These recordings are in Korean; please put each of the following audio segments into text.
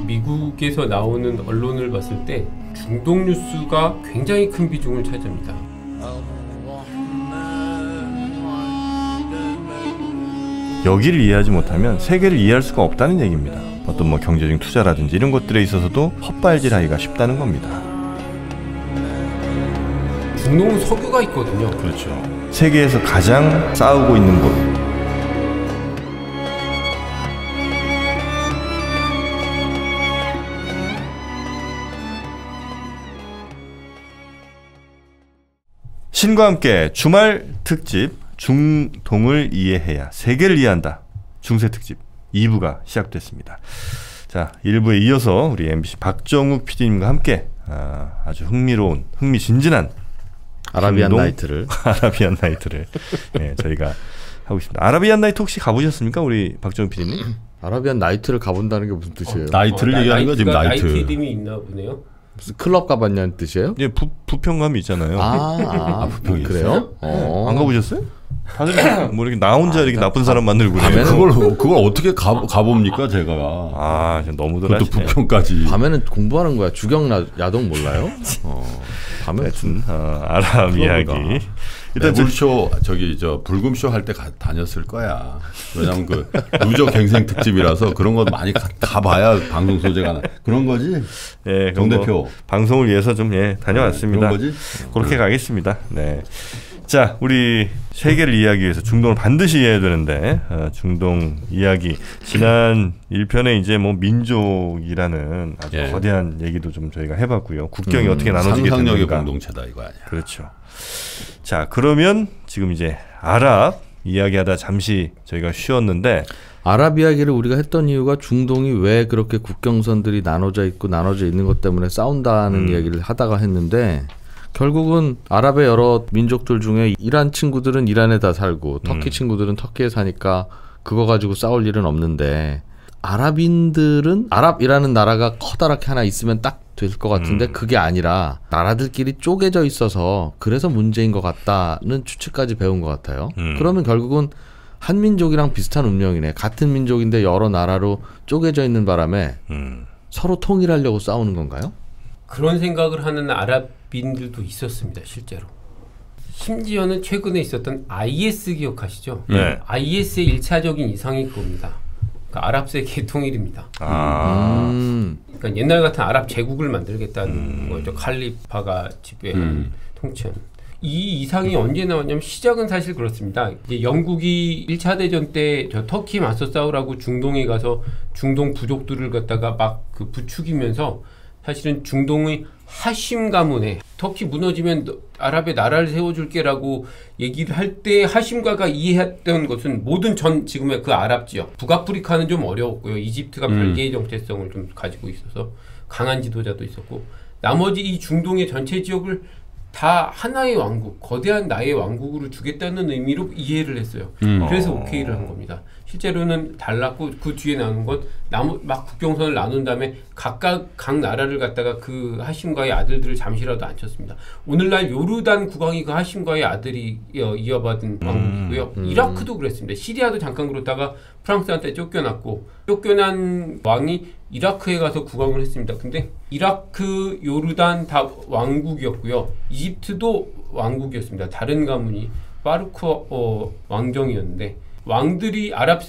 미국에서 나오는 언론을 봤을 때 중동 뉴스가 굉장히 큰 비중을 차지합니다. 여기를 이해하지 못하면 세계를 이해할 수가 없다는 얘기입니다. 어떤 뭐 경제적인 투자라든지 이런 것들에 있어서도 헛발질하기가 쉽다는 겁니다. 중동은 석유가 있거든요. 그렇죠. 세계에서 가장 싸우고 있는 곳. 신과 함께 주말 특집 중동을 이해해야 세계를 이해한다. 중세 특집 2부가 시작됐습니다. 자, 1부에 이어서 우리 MBC 박정욱 PD님과 함께 아주 흥미진진한 아라비안 나이트를 네, 저희가 하고 있습니다. 아라비안 나이트 혹시 가보셨습니까? 우리 박정욱 PD님? 아라비안 나이트를 가본다는 게 무슨 뜻이에요? 나이트를 얘기하는 거 지금 나이트. 나이트 이름이 있나 보네요. 무슨 클럽 가봤냐는 뜻이에요? 예, 부평감이 있잖아요. 부평이 그래요? 안 가보셨어요? 다들 뭐 이렇게 나 혼자 이렇게 나쁜 사람 만들고 그래요. 그걸 어떻게 가봅니까 제가? 너무들 하시네. 그것도 부평까지. 밤에는 공부하는 거야. 주경 야동 몰라요? 밤에 아랍 이야기. 일단 불쇼 불금쇼 할 때 다녔을 거야. 왜냐면 그 누적 갱생 특집이라서 그런 거 많이 가봐야 방송 소재가 그런 거지. 예, 정 대표 방송을 위해서 좀 다녀왔습니다. 그런 거지. 그렇게 가겠습니다. 네. 자, 우리 세계를 이해하기 위해서 중동을 반드시 이해해야 되는데 중동 이야기 지난 1편에 이제 뭐 민족이라는 아주 거대한 얘기도 좀 저희가 해봤고요. 국경이 어떻게 나눠지게 되는가. 상상력의 공동체다 이거 아니야. 그렇죠. 자, 그러면 지금 이제 아랍 이야기하다 잠시 저희가 쉬었는데 아랍 이야기를 우리가 했던 이유가 중동이 왜 그렇게 국경선들이 나눠져 있는 것 때문에 싸운다는 이야기를 하다가 했는데 결국은 아랍의 여러 민족들 중에 이란 친구들은 이란에 다 살고 터키 친구들은 터키에 사니까 그거 가지고 싸울 일은 없는데 아랍인들은 아랍이라는 나라가 커다랗게 하나 있으면 딱 될 것 같은데 그게 아니라 나라들끼리 쪼개져 있어서 그래서 문제인 것 같다는 추측까지 배운 것 같아요. 그러면 결국은 한민족이랑 비슷한 운명이네. 같은 민족인데 여러 나라로 쪼개져 있는 바람에 서로 통일하려고 싸우는 건가요? 그런 생각을 하는 아랍인들도 있었습니다. 실제로. 심지어는 최근에 있었던 IS 기억하시죠? 네. IS의 1차적인 이상이 그겁니다. 그러니까 아랍세계 통일입니다. 그러니까 옛날 같은 아랍 제국을 만들겠다는 거죠. 칼리파가 지배하는 통치하는. 이 이상이 언제 나왔냐면 시작은 사실 그렇습니다. 이제 영국이 1차 대전 때 저 터키 맞서 싸우라고 중동에 가서 중동 부족들을 갖다가 막 그 부추기면서 사실은 중동의 하심 가문에 터키 무너지면 아랍의 나라를 세워줄게라고 얘기를 할 때 하심가가 이해했던 것은 모든 전 지금의 그 아랍 지역 북아프리카는 좀 어려웠고요. 이집트가 별개의 정체성을 좀 가지고 있어서 강한 지도자도 있었고 나머지 이 중동의 전체 지역을 다 하나의 왕국, 거대한 나의 왕국으로 주겠다는 의미로 이해를 했어요. 그래서 오케이를 한 겁니다. 실제로는 달랐고 그 뒤에 나오는 건 막 국경선을 나눈 다음에 각각 각 나라를 갖다가 그 하심과의 아들들을 잠시라도 앉혔습니다. 오늘날 요르단 국왕이 그 하심과의 아들이 이어받은 왕국이고요. 이라크도 그랬습니다. 시리아도 잠깐 그렇다가 프랑스한테 쫓겨났고 쫓겨난 왕이 이라크에 가서 국왕을 했습니다. 근데 이라크, 요르단 다 왕국이었고요. 이집트도 왕국이었습니다. 다른 가문이 파루크 왕정이었는데 왕들이 아랍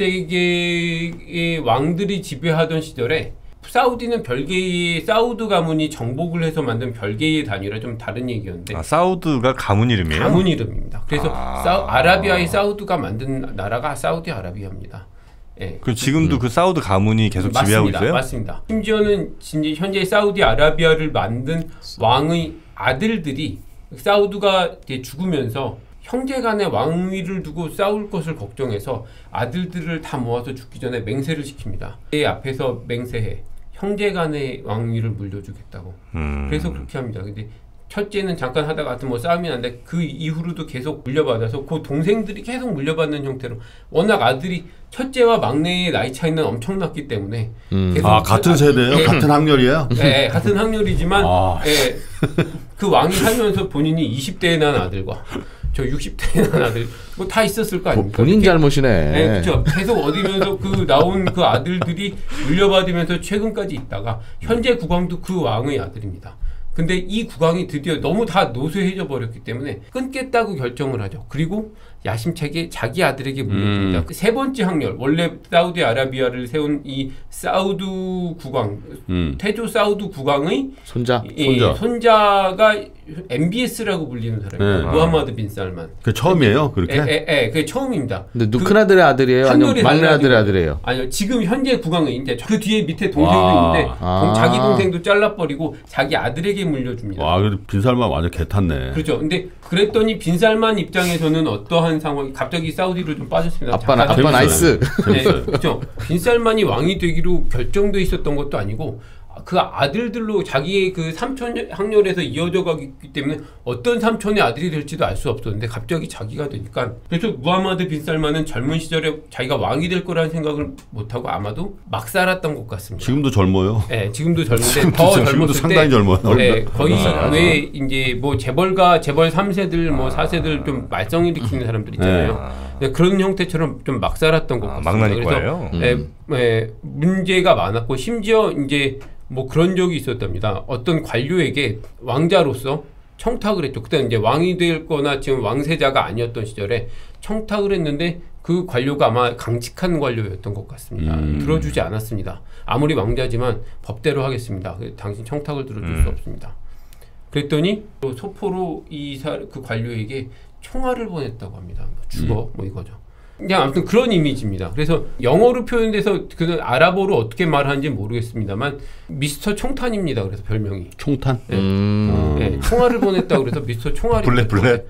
세계의 왕들이 지배하던 시절에 사우디는 별개의 사우드 가문이 정복을 해서 만든 별개의 단위라 좀 다른 얘기였는데 사우드가 가문 이름이에요? 가문 이름입니다. 그래서 아라비아의 사우드가 만든 나라가 사우디 아라비아입니다. 네. 그 지금도 그 사우드 가문이 계속 지배하고 있어요? 맞습니다. 심지어는 현재 사우디 아라비아를 만든 왕의 아들들이 사우드가 죽으면서 형제간의 왕위를 두고 싸울 것을 걱정해서 아들들을 다 모아서 죽기 전에 맹세를 시킵니다. 내 앞에서 맹세해. 형제간의 왕위를 물려주겠다고. 그래서 그렇게 합니다. 근데 첫째는 잠깐 하다가 하여튼 뭐 싸움이 났는데 그 이후로도 계속 물려받아서 그 동생들이 계속 물려받는 형태로 워낙 아들이 첫째와 막내의 나이 차이는 엄청났기 때문에 같은 세대예요? 같은 학렬이에요? 네, 같은 학렬이지만 그 왕이 살면서 본인이 20대에 난 아들과 저 60대에 난 아들 뭐 다 있었을 거 아닙니까? 본인 잘못이네. 네, 그렇죠. 계속 얻으면서 그 나온 그 아들들이 물려받으면서 최근까지 있다가 현재 국왕도 그 왕의 아들입니다. 근데 이 국왕이 드디어 너무 다 노쇠해져 버렸기 때문에 끊겠다고 결정을 하죠. 그리고 야심차게 자기 아들에게 물려줍니다. 세 번째 항렬, 원래 사우디아라비아를 세운 이 사우드 국왕, 태조 사우드 국왕의 손자가 MBS라고 불리는 사람이에요. 무함마드 빈 살만. 그 처음이에요, 그렇게? 그게 처음입니다. 근데 큰아들의 아들이에요? 아니면 막내 아들의 아들이에요? 아니요, 지금 현재 국왕은 이제 그 뒤에 밑에 동생도 있는데 자기 동생도 잘라버리고 자기 아들에게 물려줍니다. 와, 그래도 빈 살만 완전 개탔네. 그렇죠. 근데 그랬더니 빈 살만 입장에서는 어떠한 상황이 갑자기 사우디로 좀 빠졌습니다. 아빠 나이스. 네, 그렇죠. 빈 살만이 왕이 되기로 결정돼 있었던 것도 아니고 그 아들들로 자기의 그 삼촌 항렬에서 이어져 가기 때문에 어떤 삼촌의 아들이 될지도 알 수 없었는데 갑자기 자기가 되니까 그래서 무하마드 빈 살만은 젊은 시절에 자기가 왕이 될 거라는 생각을 못하고 아마도 막 살았던 것 같습니다. 지금도 젊어요. 네, 지금도 젊은데 더 젊었을 때 상당히 젊어요. 네, 거의 왜 이제 뭐 재벌 3세들 뭐 4세들 좀 말썽일으키는 사람들 있잖아요. 네, 그런 형태처럼 좀 막 살았던 것 같습니다. 막나니까요. 그래서 문제가 많았고 심지어 이제 뭐 그런 적이 있었답니다. 어떤 관료에게 왕자로서 청탁을 했죠. 그때 이제 왕이 될 거나 지금 왕세자가 아니었던 시절에 청탁을 했는데 그 관료가 아마 강직한 관료였던 것 같습니다. 들어주지 않았습니다. 아무리 왕자지만 법대로 하겠습니다. 당신 청탁을 들어줄 수 없습니다. 그랬더니 또 소포로 그 관료에게 총알을 보냈다고 합니다. 죽어 뭐 이거죠. 그냥 아무튼 그런 이미지입니다. 그래서 영어로 표현돼서 그 아랍어로 어떻게 말하는지 모르겠습니다만 미스터 총탄입니다. 그래서 별명이 총탄. 네. 네, 총알을 보냈다고 그래서 미스터 총알이. 블렛.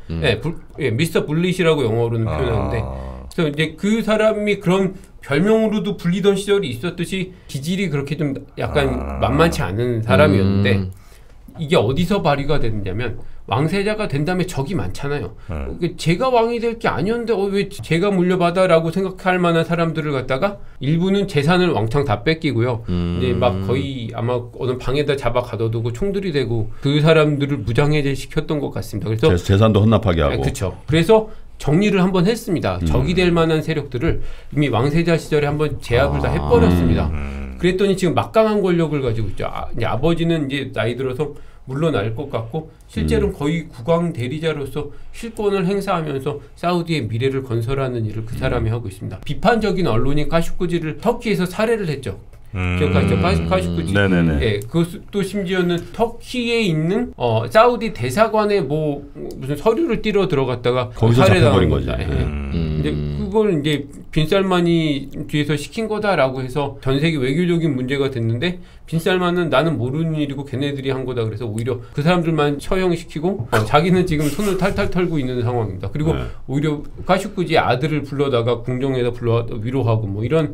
네, 미스터 블릿이라고 영어로는 표현하는데. 그래서 이제 그 사람이 그런 별명으로도 불리던 시절이 있었듯이 기질이 그렇게 좀 약간 만만치 않은 사람이었는데 이게 어디서 발휘가 됐냐면. 왕세자가 된 다음에 적이 많잖아요. 제가 왕이 될 게 아니었는데 왜 제가 물려받아라고 생각할 만한 사람들을 갖다가 일부는 재산을 왕창 다 뺏기고요. 이제 막 거의 아마 어느 방에다 잡아 가둬두고 총들이 되고 그 사람들을 무장해제 시켰던 것 같습니다. 그래서 재산도 헌납하게 하고. 그렇죠. 그래서 정리를 한번 했습니다. 적이 될 만한 세력들을 이미 왕세자 시절에 한번 제압을 다 해버렸습니다. 그랬더니 지금 막강한 권력을 가지고 있죠. 이제 아버지는 이제 나이 들어서 물러날 것 같고 실제로는 거의 국왕 대리자로서 실권을 행사하면서 사우디의 미래를 건설하는 일을 그 사람이 하고 있습니다. 비판적인 언론인 카슈쿠지를 터키에서 살해를 했죠. 기억하시죠? 카슈쿠지. 예, 그것도 심지어는 터키에 있는 사우디 대사관에 뭐 무슨 서류를 띄러 들어갔다가 거기서 잡혀버린 거지. 이제 그걸 이제 빈살만이 뒤에서 시킨 거다라고 해서 전 세계 외교적인 문제가 됐는데 빈살만은 나는 모르는 일이고 걔네들이 한 거다 그래서 오히려 그 사람들만 처형시키고 자기는 지금 손을 탈탈 털고 있는 상황입니다. 그리고 오히려 카슈쿠지의 아들을 불러다가 궁정에다 불러 위로하고 뭐 이런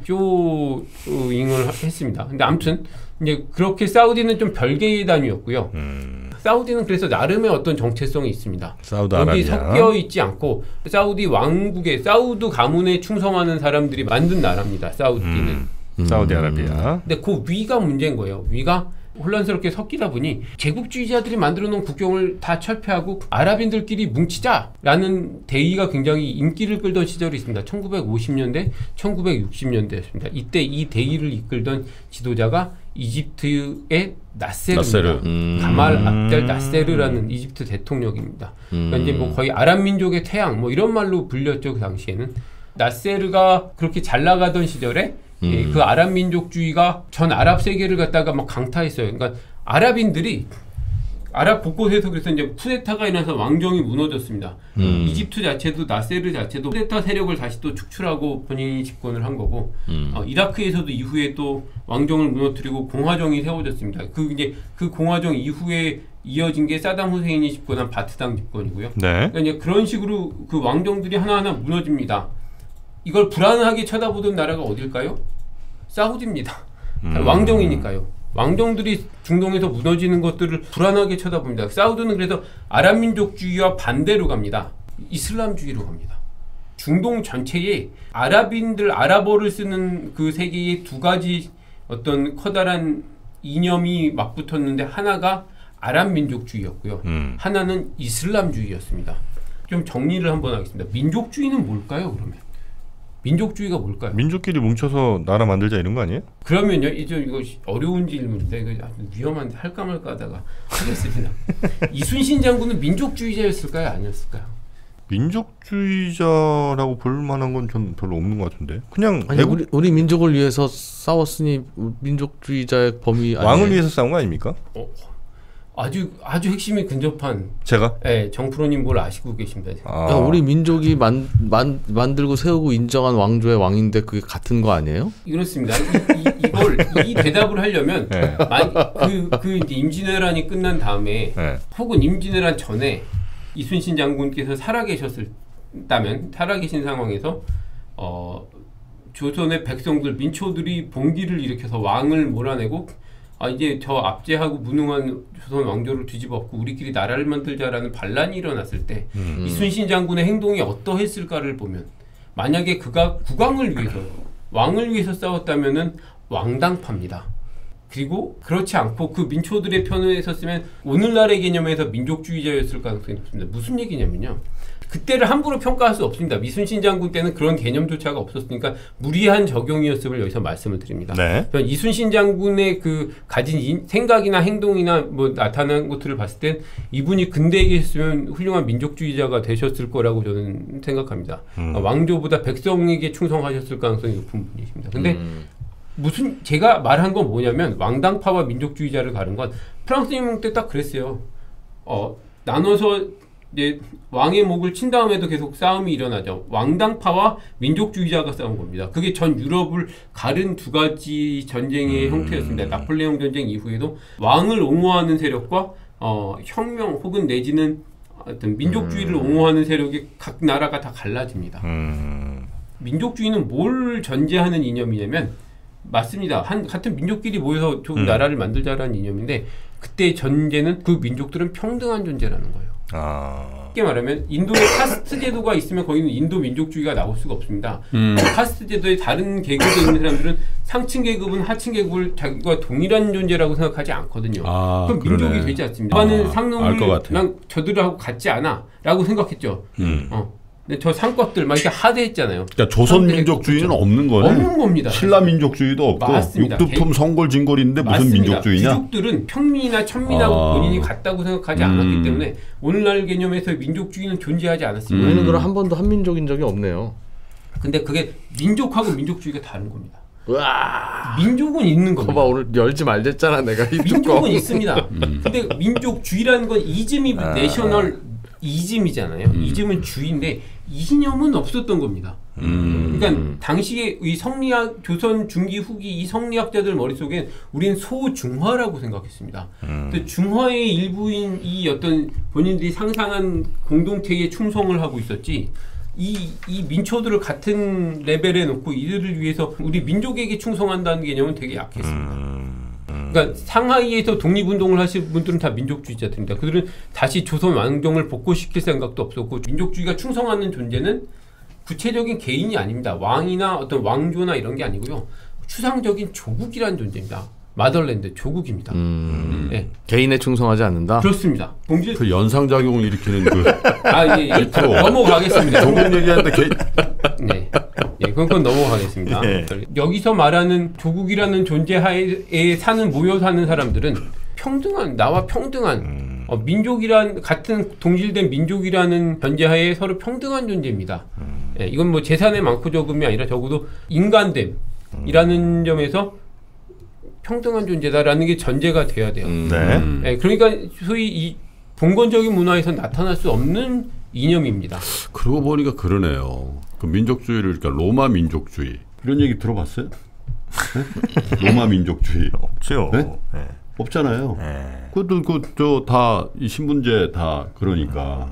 쇼잉을 했습니다. 근데 아무튼 이제 그렇게 사우디는 좀 별개의 단위였고요. 사우디는 그래서 나름의 어떤 정체성이 있습니다. 여기 섞여 있지 않고 사우디 왕국의 사우드 가문에 충성하는 사람들이 만든 나라입니다. 사우디는. 사우디아라비아. 근데 그 위가 문제인 거예요. 위가 혼란스럽게 섞이다 보니 제국주의자들이 만들어 놓은 국경을 다 철폐하고 아랍인들끼리 뭉치자라는 대의가 굉장히 인기를 끌던 시절이 있습니다. 1950년대, 1960년대였습니다. 이때 이 대의를 이끌던 지도자가 이집트의 나세르입니다. 가말 압델 나세르라는 이집트 대통령입니다. 그러니까 이제 뭐 거의 아랍 민족의 태양 뭐 이런 말로 불렸죠. 그 당시에는. 나세르가 그렇게 잘 나가던 시절에 그 아랍 민족주의가 전 아랍 세계를 갖다가 막 강타했어요. 그러니까 아랍인들이 아랍 곳곳에서 그래서 이제 쿠데타가 일어나서 왕정이 무너졌습니다. 이집트 자체도 나세르 자체도 쿠데타 세력을 다시 또 축출하고 본인이 집권을 한 거고 이라크에서도 이후에 또 왕정을 무너뜨리고 공화정이 세워졌습니다. 그 공화정 이후에 이어진 게 사담 후세인이 집권한 바트당 집권이고요. 네. 그러니까 이제 그런 식으로 그 왕정들이 하나하나 무너집니다. 이걸 불안하게 쳐다보던 나라가 어딜까요? 사우디입니다. 왕정이니까요. 왕정들이 중동에서 무너지는 것들을 불안하게 쳐다봅니다. 사우디는 그래서 아랍 민족주의와 반대로 갑니다. 이슬람주의로 갑니다. 중동 전체에 아랍인들, 아랍어를 쓰는 그 세계의 두 가지 어떤 커다란 이념이 맞붙었는데 하나가 아랍 민족주의였고요. 하나는 이슬람주의였습니다. 좀 정리를 한번 하겠습니다. 민족주의는 뭘까요? 그러면 민족주의가 뭘까요? 민족끼리 뭉쳐서 나라 만들자 이런 거 아니에요? 그러면요, 이거 어려운 질문인데 이거 아주 위험한데 할까 말까 하다가 하겠습니다. 이순신 장군은 민족주의자였을까요, 아니었을까요? 민족주의자라고 볼 만한 건 전 별로 없는 것 같은데. 그냥 아니, 우리 민족을 위해서 싸웠으니 민족주의자의 범위 아니에요? 왕을 위해서 싸운 거 아닙니까? 아주 핵심이 근접한. 제가? 네, 정프로님 뭘 아시고 계십니다. 야, 우리 민족이 만들고 세우고 인정한 왕조의 왕인데 그게 같은 거 아니에요? 그렇습니다. 이 대답을 하려면 네. 그 이제 임진왜란이 끝난 다음에 네. 혹은 임진왜란 전에 이순신 장군께서 살아계신 상황에서 조선의 백성들 민초들이 봉기를 일으켜서 왕을 몰아내고 이제 저 압제하고 무능한 조선 왕조를 뒤집었고 우리끼리 나라를 만들자라는 반란이 일어났을 때 이순신 장군의 행동이 어떠했을까를 보면 만약에 그가 국왕을 위해서 왕을 위해서 싸웠다면은 왕당파입니다. 그리고 그렇지 않고 그 민초들의 편에 섰으면 오늘날의 개념에서 민족주의자였을 가능성이 높습니다. 무슨 얘기냐면요. 그때를 함부로 평가할 수 없습니다. 이순신 장군 때는 그런 개념조차가 없었으니까 무리한 적용이었음을 여기서 말씀을 드립니다. 네. 이순신 장군의 그 가진 생각이나 행동이나 뭐 나타난 것들을 봤을 땐 이분이 근대에 계셨으면 훌륭한 민족주의자가 되셨을 거라고 저는 생각합니다. 왕조보다 백성에게 충성하셨을 가능성이 높은 분이십니다. 근데 무슨 제가 말한 건 뭐냐면 왕당파와 민족주의자를 가른 건 프랑스 혁명 때 딱 그랬어요. 나눠서 이제 왕의 목을 친 다음에도 계속 싸움이 일어나죠. 왕당파와 민족주의자가 싸운 겁니다. 그게 전 유럽을 가른 두 가지 전쟁의 형태였습니다. 나폴레옹 전쟁 이후에도 왕을 옹호하는 세력과 혁명 혹은 내지는 어떤 민족주의를 옹호하는 세력이 각 나라가 다 갈라집니다. 민족주의는 뭘 전제하는 이념이냐면 맞습니다. 같은 민족끼리 모여서 나라를 만들자라는 이념인데 그때 전제는 그 민족들은 평등한 존재라는 거예요. 쉽게 말하면 인도에 카스트 제도가 있으면 거기는 인도 민족주의가 나올 수가 없습니다. 카스트 제도의 다른 계급에 있는 사람들은 상층 계급은 하층 계급을 자기와 동일한 존재라고 생각하지 않거든요. 그럼 민족이 되지 않습니다. 나는 상놈을 난 저들하고 같지 않아 라고 생각했죠. 근데 저 상껏들 막 이렇게 하대했잖아요. 그러니까 조선 민족주의는 없는 거네. 없는 겁니다. 신라 민족주의도 없고 맞습니다. 육두품 성골진골인데 무슨 맞습니다. 민족주의냐? 귀족들은 평민이나 천민하고 본인이 같다고 생각하지 않았기 때문에 오늘날 개념에서 민족주의는 존재하지 않았습니다. 우리는 그럼 한 번도 한민족인 적이 없네요. 근데 그게 민족하고 민족주의가 다른 겁니다. 으아! 민족은 있는 겁니다. 봐봐 오늘 열지 말랬잖아 내가 이 민족은 있습니다. 근데 민족주의라는 건 이즘이 내셔널 이즘이잖아요. 이즘은 주의인데 이념은 없었던 겁니다. 그러니까 당시에 이 성리학 조선 중기 후기 이 성리학자들 머릿속에 우리는 소중화라고 생각했습니다. 근데 중화의 일부인 이 어떤 본인들이 상상한 공동체에 충성을 하고 있었지 이 민초들을 같은 레벨에 놓고 이들을 위해서 우리 민족에게 충성한다는 개념은 되게 약했습니다. 그러니까 상하이에서 독립운동을 하실 분들은 다 민족주의자들입니다. 그들은 다시 조선 왕정을 복고시킬 생각도 없었고 민족주의가 충성하는 존재는 구체적인 개인이 아닙니다. 왕이나 어떤 왕조나 이런 게 아니고요. 추상적인 조국이라는 존재입니다. 마더랜드 조국입니다. 네. 개인에 충성하지 않는다? 그렇습니다. 그 연상작용을 일으키는 그 넘어가겠습니다. 조국 얘기하는데 네. 예, 그건 넘어가겠습니다. 네. 여기서 말하는 조국이라는 존재 하에 모여 사는 사람들은 나와 평등한 민족이란 같은 동질된 민족이라는 전제하에 서로 평등한 존재입니다. 예, 이건 뭐 재산의 많고 적음이 아니라 적어도 인간됨이라는 점에서 평등한 존재다라는 게 전제가 돼야 돼요. 예, 그러니까 소위 이 봉건적인 문화에서 나타날 수 없는 이념입니다. 그러고 보니까 그러네요. 그 민족주의를 그러니까 로마 민족주의 이런 얘기 들어봤어요? 네? 로마 민족주의 없죠. 네? 네. 없잖아요. 그것도 저 다 이 신분제 다 그러니까.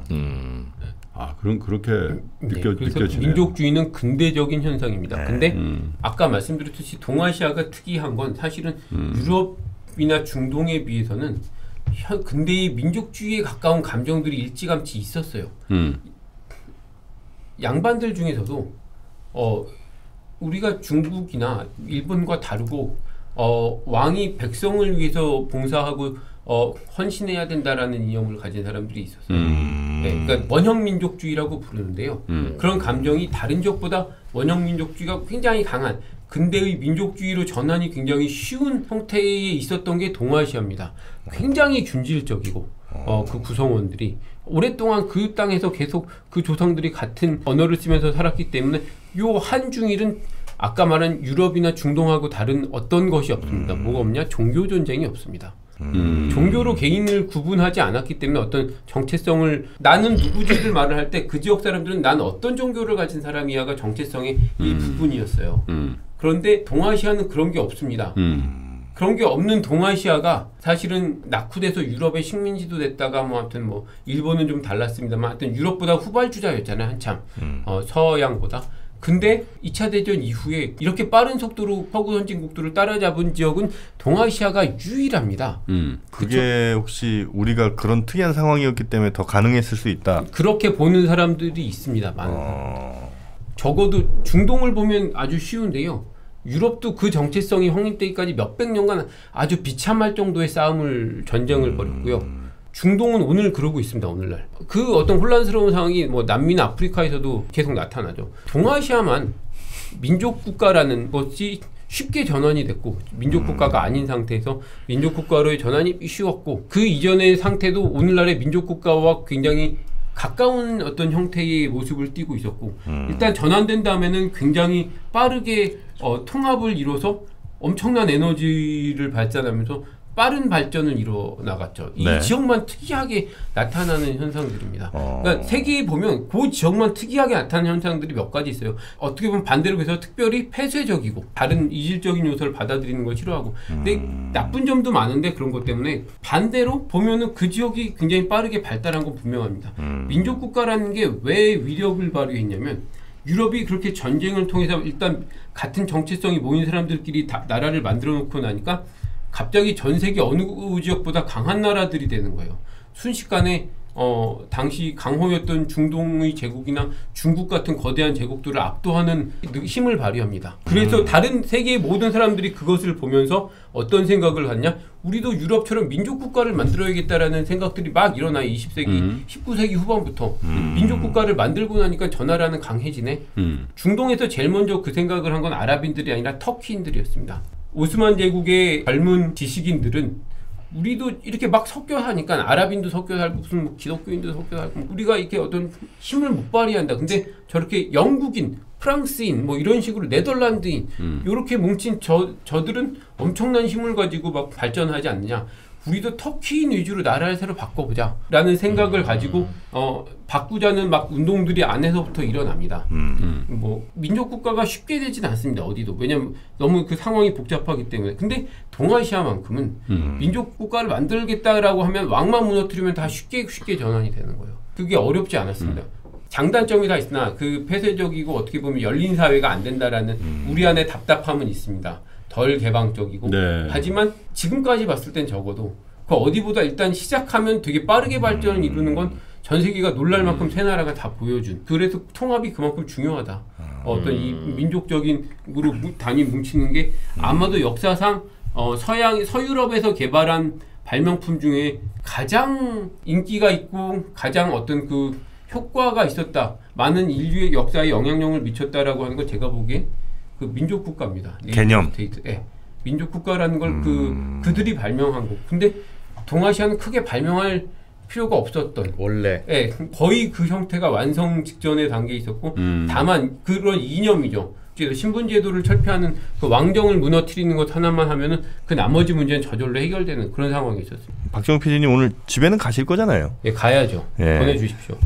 그럼 그렇게 그래서 느껴지네요. 민족주의는 근대적인 현상입니다. 근데 아까 말씀드렸듯이 동아시아가 특이한 건 사실은 유럽이나 중동에 비해서는 근대의 민족주의에 가까운 감정들이 일찌감치 있었어요. 양반들 중에서도 우리가 중국이나 일본과 다르고 왕이 백성을 위해서 봉사하고 헌신해야 된다라는 이념을 가진 사람들이 있었어요. 네, 그러니까 원형민족주의라고 부르는데요. 그런 감정이 다른 지역보다 원형민족주의가 굉장히 강한 근대의 민족주의로 전환이 굉장히 쉬운 형태에 있었던 게 동아시아입니다. 굉장히 균질적이고 그 구성원들이 오랫동안 그 땅에서 계속 그 조상들이 같은 언어를 쓰면서 살았기 때문에 요 한중일은 아까 말한 유럽이나 중동하고 다른 어떤 것이 없습니다. 뭐가 없냐? 종교 전쟁이 없습니다. 종교로 개인을 구분하지 않았기 때문에 어떤 정체성을 나는 누구지를 말을 할 때 그 지역 사람들은 난 어떤 종교를 가진 사람이야가 정체성의 일부분이었어요. 그런데 동아시아는 그런 게 없습니다. 그런 게 없는 동아시아가 사실은 낙후돼서 유럽의 식민지도 됐다가 뭐 하여튼 뭐 일본은 좀 달랐습니다만 하여튼 유럽보다 후발주자였잖아요. 한참 서양보다. 근데 2차 대전 이후에 이렇게 빠른 속도로 서구 선진국들을 따라잡은 지역은 동아시아가 유일합니다. 그게 혹시 우리가 그런 특이한 상황이었기 때문에 더 가능했을 수 있다. 그렇게 보는 사람들이 있습니다. 많은 적어도 중동을 보면 아주 쉬운데요. 유럽도 그 정체성이 확립되기까지 몇백 년간 아주 비참할 정도의 전쟁을 벌였고요. 중동은 오늘 그러고 있습니다. 오늘날 그 어떤 혼란스러운 상황이 뭐 남미나 아프리카에서도 계속 나타나죠. 동아시아만 민족국가라는 것이 쉽게 전환이 됐고 민족국가가 아닌 상태에서 민족국가로의 전환이 쉬웠고 그 이전의 상태도 오늘날의 민족국가와 굉장히 가까운 어떤 형태의 모습을 띠고 있었고 일단 전환된 다음에는 굉장히 빠르게 통합을 이뤄서 엄청난 에너지를 발산하면서 빠른 발전을 이뤄나갔죠. 이 네. 지역만 특이하게 나타나는 현상들입니다. 그러니까 세계에 보면 그 지역만 특이하게 나타나는 현상들이 몇 가지 있어요. 어떻게 보면 반대로 해서 특별히 폐쇄적이고 다른 이질적인 요소를 받아들이는 걸 싫어하고 근데 나쁜 점도 많은데 그런 것 때문에 반대로 보면은 그 지역이 굉장히 빠르게 발달한 건 분명합니다. 민족국가라는 게 왜 위력을 발휘했냐면 유럽이 그렇게 전쟁을 통해서 일단 같은 정체성이 모인 사람들끼리 나라를 만들어 놓고 나니까 갑자기 전 세계 어느 지역보다 강한 나라들이 되는 거예요. 순식간에 당시 강호였던 중동의 제국이나 중국 같은 거대한 제국들을 압도하는 힘을 발휘합니다. 그래서 다른 세계의 모든 사람들이 그것을 보면서 어떤 생각을 갖냐? 우리도 유럽처럼 민족국가를 만들어야겠다라는 생각들이 막 일어나요. 20세기, 19세기 후반부터. 민족국가를 만들고 나니까 저 나라는 강해지네. 중동에서 제일 먼저 그 생각을 한 건 아랍인들이 아니라 터키인들이었습니다. 오스만 제국의 젊은 지식인들은 우리도 이렇게 막 섞여 사니까 아랍인도 섞여 살고 무슨 뭐 기독교인도 섞여 살고 우리가 이렇게 어떤 힘을 못 발휘한다. 근데 저렇게 영국인, 프랑스인 뭐 이런 식으로 네덜란드인 이렇게 뭉친 저들은 엄청난 힘을 가지고 막 발전하지 않느냐. 우리도 터키인 위주로 나라를 새로 바꿔보자 라는 생각을 가지고 바꾸자는 막 운동들이 안에서부터 일어납니다. 뭐 민족국가가 쉽게 되진 않습니다. 어디도. 왜냐면 너무 그 상황이 복잡하기 때문에. 근데 동아시아만큼은 민족국가를 만들겠다라고 하면 왕만 무너뜨리면 다 쉽게 전환이 되는 거예요. 그게 어렵지 않았습니다. 장단점이 다 있으나 그 폐쇄적이고 어떻게 보면 열린 사회가 안 된다라는 우리 안에 답답함은 있습니다. 덜 개방적이고 네. 하지만 지금까지 봤을 땐 적어도 그 어디보다 일단 시작하면 되게 빠르게 발전을 이루는 건 전 세계가 놀랄 만큼 새 나라가 다 보여준 그래서 통합이 그만큼 중요하다. 어떤 이 민족적인 으로 단위 뭉치는 게 아마도 역사상 서유럽에서 개발한 발명품 중에 가장 인기가 있고 가장 어떤 그 효과가 있었다. 많은 인류의 역사에 영향력을 미쳤다라고 하는 건 제가 보기엔 그 민족국가입니다. 개념. 네. 민족국가라는 걸 그들이 발명한 거. 근데 동아시아는 크게 발명할 필요가 없었던 원래 네, 거의 그 형태가 완성 직전의 단계에 있었고 다만 그런 이념이죠. 신분제도를 철폐하는 그 왕정을 무너뜨리는 것 하나만 하면은 그 나머지 문제는 저절로 해결되는 그런 상황이 있었습니다. 박정욱 PD님 오늘 집에는 가실 거잖아요. 예, 가야죠. 예. 보내주십시오.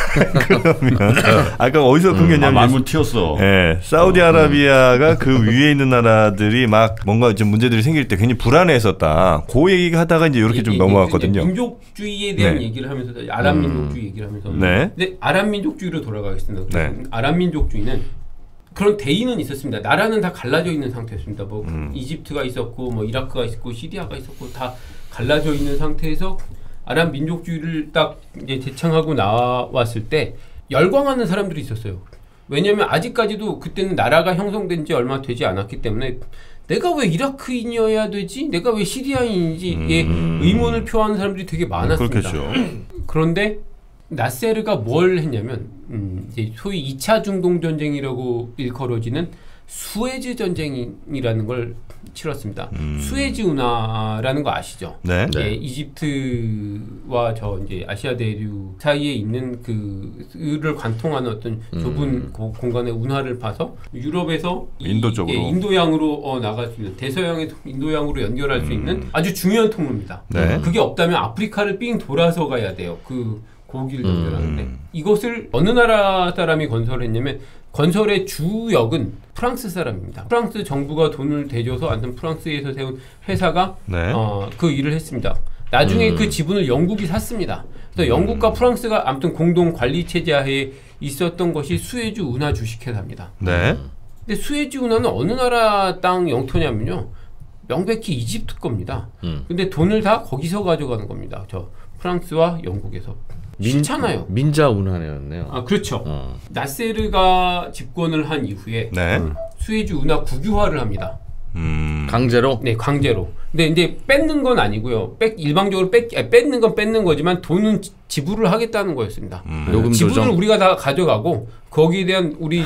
그러면 아까 어디서 끊겼냐면 말문 튀었어. 예, 사우디아라비아가 그 위에 있는 나라들이 막 뭔가 좀 문제들이 생길 때 괜히 불안해했었다. 그 얘기 하다가 이제 이렇게 좀 넘어갔거든요. 민족주의에 대한 네. 얘기를 하면서 아랍 민족주의 얘기를 하면서 네. 근데 아랍 민족주의로 돌아가겠습니다. 네. 아랍 민족주의는 그런 대의는 있었습니다. 나라는 다 갈라져 있는 상태였습니다. 뭐 이집트가 있었고 뭐 이라크가 있었고 시리아가 있었고 다 갈라져 있는 상태에서 아랍 민족주의를 딱 이제 제창하고 나왔을 때 열광하는 사람들이 있었어요. 왜냐하면 아직까지도 그때는 나라가 형성된 지 얼마 되지 않았기 때문에 내가 왜 이라크인이어야 되지? 내가 왜 시리아인인지에 의문을 표하는 사람들이 되게 많았습니다. 그렇겠죠. 그런데 나세르가 뭘 했냐면 이제 소위 2차 중동 전쟁이라고 일컬어지는 수에즈 전쟁이라는 걸 치렀습니다. 수에즈 운하라는 거 아시죠? 네. 예, 이집트와 저 이제 아시아 대륙 사이에 있는 그를 관통하는 어떤 좁은 공간의 운하를 파서 유럽에서 인도 쪽으로 인도양으로 나갈 수 있는 대서양의 인도양으로 연결할 수 있는 아주 중요한 통로입니다. 네. 그게 없다면 아프리카를 삥 돌아서 가야 돼요. 그 고기를 연결하는데 이것을 어느 나라 사람이 건설했냐면 건설의 주역은 프랑스 사람입니다. 프랑스 정부가 돈을 대줘서 아무튼 프랑스에서 세운 회사가 네. 그 일을 했습니다. 나중에 그 지분을 영국이 샀습니다. 그래서 영국과 프랑스가 아무튼 공동 관리 체제 하에 있었던 것이 수에즈 운하 주식회사입니다. 네. 근데 수에즈 운하는 어느 나라 땅 영토냐면요. 명백히 이집트 겁니다. 근데 돈을 다 거기서 가져가는 겁니다. 저 프랑스와 영국에서. 싫잖아요. 민자 운하네였네요. 아 그렇죠. 나세르가 집권을 한 이후에 네. 수에즈 운하 국유화를 합니다. 강제로? 네, 강제로. 근데 이제 뺏는 건 아니고요. 일방적으로 뺏는 건 뺏는 거지만 돈은 지불을 하겠다는 거였습니다. 요금 지분을 조정? 우리가 다 가져가고 거기에 대한 우리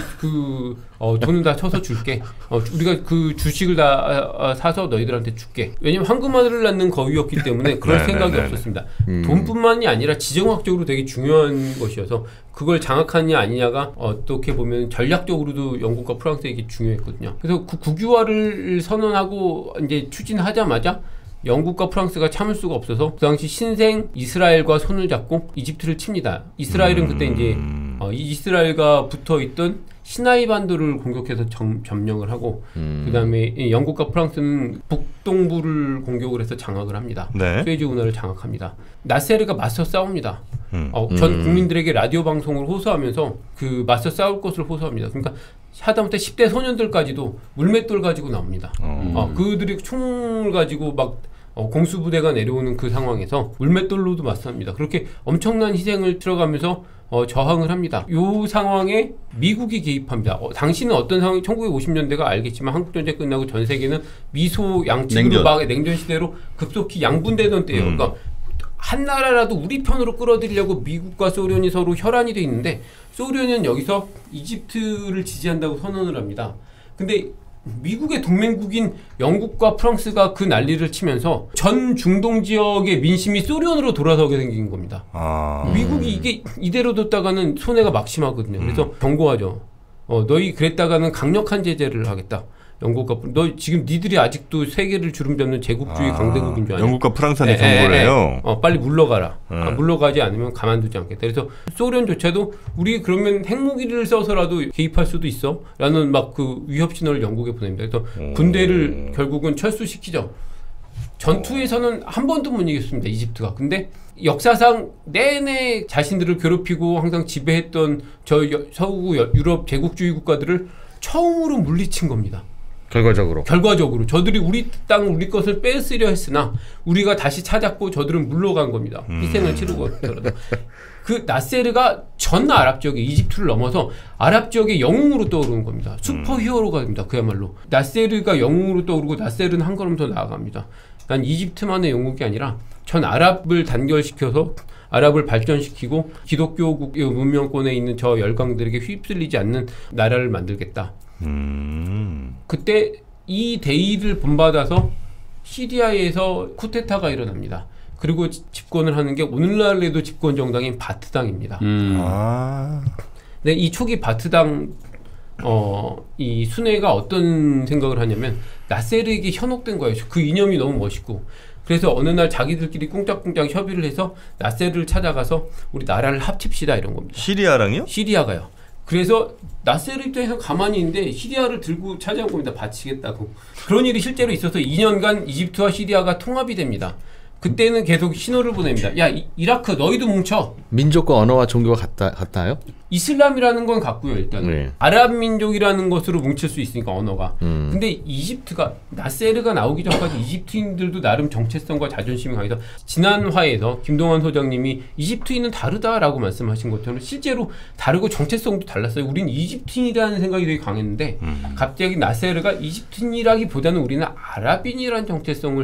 돈을 다 쳐서 줄게. 우리가 그 주식을 다 사서 너희들한테 줄게. 왜냐면 황금알을 낳는 거위였기 때문에 그럴 생각이 없었습니다. 돈뿐만이 아니라 지정학적으로 되게 중요한 것이어서 그걸 장악하느냐 아니냐가 어떻게 보면 전략적으로도 영국과 프랑스에게 중요했거든요. 그래서 그 국유화를 선언하고 이제 추진하자마자 영국과 프랑스가 참을 수가 없어서 그 당시 신생 이스라엘과 손을 잡고 이집트를 칩니다. 이스라엘은 그때 이제 이스라엘과 붙어있던 시나이 반도를 공격해서 점령을 하고 그 다음에 영국과 프랑스는 북동부를 공격을 해서 장악을 합니다. 네. 수에즈 운하를 장악합니다. 나세르가 맞서 싸웁니다. 전 국민들에게 라디오 방송을 호소하면서 그 맞서 싸울 것을 호소합니다. 그러니까 하다못해 10대 소년들까지도 물맷돌 가지고 나옵니다. 그들이 총을 가지고 막 공수부대가 내려오는 그 상황에서 물맷돌로도 맞섭니다. 그렇게 엄청난 희생을 들어가면서 저항을 합니다. 이 상황에 미국이 개입합니다. 당시는 어떤 상황이 1950년대가 알겠지만 한국전쟁 끝나고 전 세계는 미소 양측으로 막 냉전 시대로 급속히 양분되던 때예요. 그러니까 한 나라라도 우리 편으로 끌어들이려고 미국과 소련이 서로 혈안이 돼 있는데 소련은 여기서 이집트를 지지한다고 선언을 합니다. 근데 미국의 동맹국인 영국과 프랑스가 그 난리를 치면서 전 중동 지역의 민심이 소련으로 돌아서게 생긴 겁니다. 미국이 이게 이대로 뒀다가는 손해가 막심하거든요. 그래서 경고하죠. 너희 그랬다가는 강력한 제재를 하겠다. 영국과 너 지금 니들이 아직도 세계를 주름잡는 제국주의 강대국인 줄 아냐? 영국과 프랑스한테 경고를 해요. 빨리 물러가라. 물러가지 않으면 가만두지 않겠다. 그래서 소련조차도 우리 그러면 핵무기를 써서라도 개입할 수도 있어. 라는 막 그 위협 신호를 영국에 보냅니다. 그래서 군대를 결국은 철수시키죠. 전투에서는 한 번도 못 이겼습니다. 이집트가. 근데 역사상 내내 자신들을 괴롭히고 항상 지배했던 저 서구 유럽 제국주의 국가들을 처음으로 물리친 겁니다. 결과적으로 저들이 우리 땅 우리 것을 뺏으려 했으나 우리가 다시 찾았고 저들은 물러간 겁니다. 희생을 치르고 그 나세르가 전 아랍 지역의 이집트를 넘어서 아랍 지역의 영웅으로 떠오르는 겁니다. 슈퍼 히어로가 됩니다. 그야말로 나세르가 영웅으로 떠오르고 나세르는 한 걸음 더 나아갑니다. 난 이집트만의 영웅이 아니라 전 아랍을 단결시켜서 아랍을 발전시키고 기독교 문명권에 있는 저 열강들에게 휩쓸리지 않는 나라를 만들겠다. 그때 이 대의를 본받아서 시리아에서 쿠데타가 일어납니다. 그리고 집권을 하는 게 오늘날에도 집권 정당인 바트당입니다. 근데 이 초기 바트당 이 순회가 어떤 생각을 하냐면 나세르에게 현혹된 거예요. 그 이념이 너무 멋있고. 그래서 어느 날 자기들끼리 꿍짝꿍짝 협의를 해서 나세르를 찾아가서 우리 나라를 합칩시다 이런 겁니다. 시리아랑요? 시리아가요. 그래서 나세르 입장에서 가만히 있는데 시리아를 들고 찾아온 겁니다. 바치겠다고. 그런 일이 실제로 있어서 2년간 이집트와 시리아가 통합이 됩니다. 그때는 계속 신호를 보냅니다. 야 이라크 너희도 뭉쳐. 민족과 언어와 종교가 같나요? 이슬람이라는 건 같고요. 일단 네. 아랍 민족이라는 것으로 뭉칠 수 있으니까 언어가. 근데 이집트가 나세르가 나오기 전까지 이집트인들도 나름 정체성과 자존심이 강해서 지난 화에서 김동완 소장님이 이집트인은 다르다라고 말씀하신 것처럼 실제로 다르고 정체성도 달랐어요. 우린 이집트인이라는 생각이 되게 강했는데 갑자기 나세르가 이집트인이라기보다는 우리는 아랍인이라는 정체성을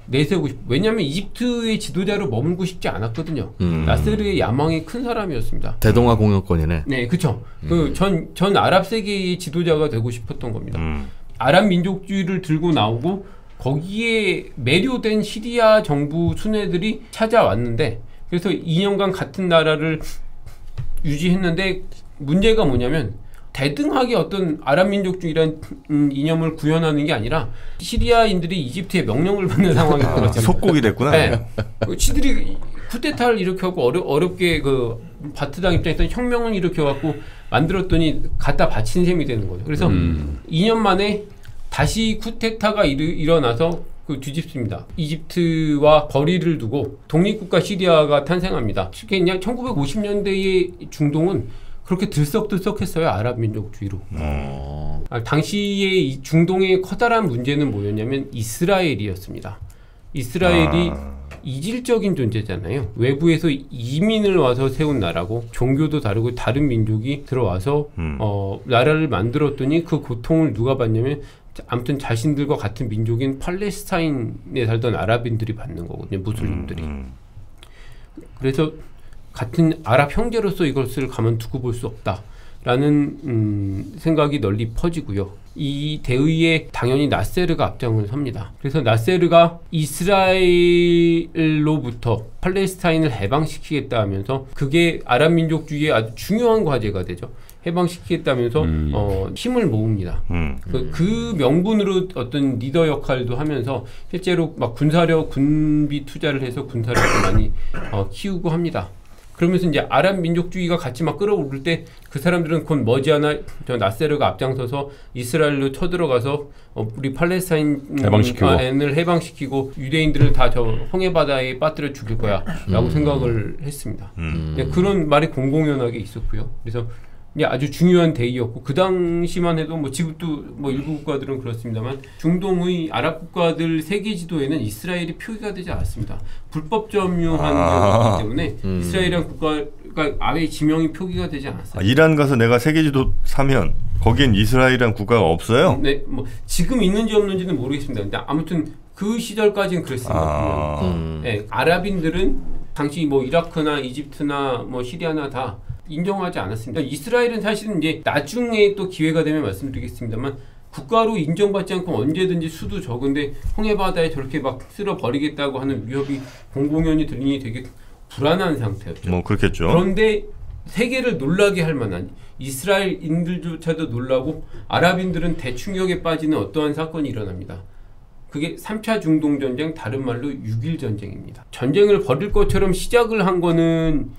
내세우고 싶고 왜냐하면 이집트의 지도자로 머물고 싶지 않았거든요. 나세르의 야망이 큰 사람이었습니다. 대동아 공영권이네. 네, 그렇죠. 전 아랍 세계의 지도자가 되고 싶었던 겁니다. 아랍 민족주의를 들고 나오고 거기에 매료된 시리아 정부 순회들이 찾아왔는데 그래서 2년간 같은 나라를 유지했는데 문제가 뭐냐면 대등하게 어떤 아랍 민족주의라는 이념을 구현하는 게 아니라 시리아인들이 이집트의 명령을 받는 상황이 벌어졌어요. 속국이 됐구나. 네. 시들이 쿠데타를 일으켜갖고 어렵게 그 바트당 입장에서 혁명을 일으켜갖고 만들었더니 갖다 바친 셈이 되는 거죠. 그래서 2년 만에 다시 쿠데타가 일어나서 그 뒤집습니다. 이집트와 거리를 두고 독립국가 시리아가 탄생합니다. 쉽게 그냥 1950년대의 중동은 그렇게 들썩들썩했어요. 아랍 민족주의로. 당시에 이 중동의 커다란 문제는 뭐였냐면 이스라엘이었습니다. 이스라엘이 이질적인 존재잖아요. 외부에서 이민을 와서 세운 나라고 종교도 다르고 다른 민족이 들어와서 나라를 만들었더니 그 고통을 누가 받냐면 아무튼 자신들과 같은 민족인 팔레스타인에 살던 아랍인들이 받는 거거든요. 무슬림들이. 그래서 같은 아랍 형제로서 이것을 가만두고 볼 수 없다라는 생각이 널리 퍼지고요. 이 대의에 당연히 나세르가 앞장을 섭니다. 그래서 나세르가 이스라엘로부터 팔레스타인을 해방시키겠다 하면서 그게 아랍 민족주의의 아주 중요한 과제가 되죠. 해방시키겠다면서 힘을 모읍니다. 그 명분으로 어떤 리더 역할도 하면서 실제로 막 군비 투자를 해서 군사력을 많이 키우고 합니다. 그러면서 이제 아랍 민족주의가 같이 막 끌어오를 때 그 사람들은 곧 머지않아 저 나세르가 앞장서서 이스라엘로 쳐들어가서 우리 팔레스타인을 해방시키고 유대인들을 다 저 홍해 바다에 빠뜨려 죽일 거야라고 생각을 했습니다. 그런 말이 공공연하게 있었고요. 그래서 아주 중요한 대의였고 그 당시만 해도 뭐 지금도 뭐 일부 국가들은 그렇습니다만 중동의 아랍 국가들 세계 지도에는 이스라엘이 표기가 되지 않았습니다. 불법 점유한 지역이기 때문에 이스라엘이란 국가가 아예 지명이 표기가 되지 않았어요. 이란 가서 내가 세계 지도 사면 거기엔 이스라엘이란 국가가 없어요? 네, 뭐 지금 있는지 없는지는 모르겠습니다. 근데 아무튼 그 시절까지는 그랬습니다. 네, 아랍인들은 당시 뭐 이라크나 이집트나 뭐 시리아나 다 인정하지 않았습니다. 이스라엘은 사실은 이제 나중에 또 기회가 되면 말씀드리겠습니다만 국가로 인정받지 않고 언제든지 수도 적은데 홍해 바다에 저렇게 막 쓸어 버리겠다고 하는 위협이 공공연히 들리니 되게 불안한 상태였죠. 뭐 그렇겠죠. 그런데 세계를 놀라게 할 만한 이스라엘인들조차도 놀라고 아랍인들은 대충격에 빠지는 어떠한 사건이 일어납니다. 그게 3차 중동전쟁, 다른 말로 6.1 전쟁입니다. 전쟁을 벌일 것처럼 시작을 한 거는